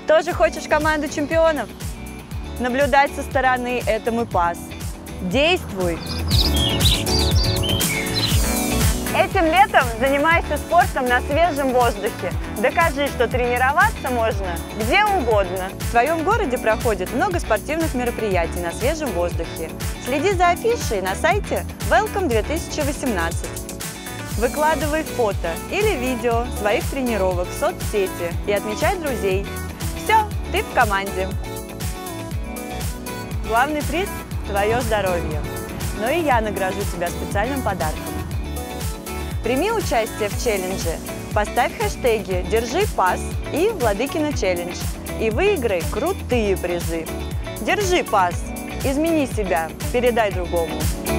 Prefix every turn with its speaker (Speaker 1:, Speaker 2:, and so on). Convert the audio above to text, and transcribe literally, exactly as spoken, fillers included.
Speaker 1: Тоже хочешь команду чемпионов? Наблюдать со стороны – это мой пас. Действуй! Этим летом занимайся спортом на свежем воздухе. Докажи, что тренироваться можно где угодно. В твоем городе проходит много спортивных мероприятий на свежем воздухе. Следи за афишей на сайте велком две тысячи восемнадцать. Выкладывай фото или видео своих тренировок в соцсети и отмечай друзей. Все, ты в команде. Главный приз – твое здоровье. Но и я награжу тебя специальным подарком. Прими участие в челлендже, поставь хэштеги «Держи пас» и «Владыкино челлендж» и выиграй крутые призы. Держи пас, измени себя, передай другому.